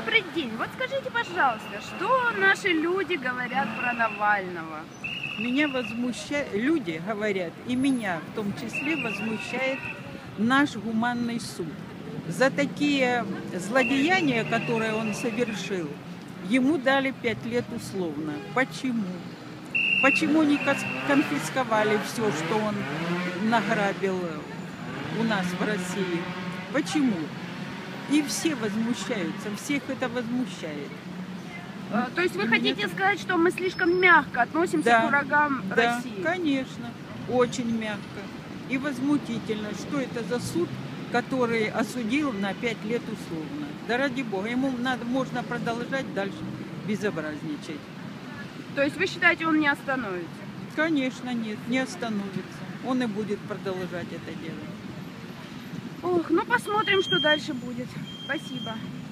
добрый день. Вот скажите, пожалуйста, что наши люди говорят про Навального? Меня возмущает, люди говорят, и меня в том числе возмущает наш гуманный суд. За такие злодеяния, которые он совершил, ему дали 5 лет условно. Почему? Почему не конфисковали все, что он награбил у нас в России? Почему? И все возмущаются, всех это возмущает. То есть вы хотите сказать, что мы слишком мягко относимся к врагам России? Да, конечно, очень мягко. И возмутительно, что это за суд, который осудил на 5 лет условно. Да ради бога, ему можно продолжать дальше безобразничать. То есть вы считаете, он не остановится? Конечно, нет, не остановится. Он и будет продолжать это делать. Ох, ну посмотрим, что дальше будет. Спасибо.